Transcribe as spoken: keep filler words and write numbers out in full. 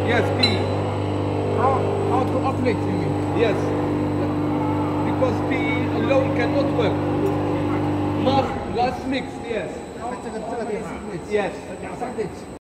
Yes, P. How, how to operate, you mean? Yes. Because P alone cannot work. Must, last mix, yes. Yes. Yes.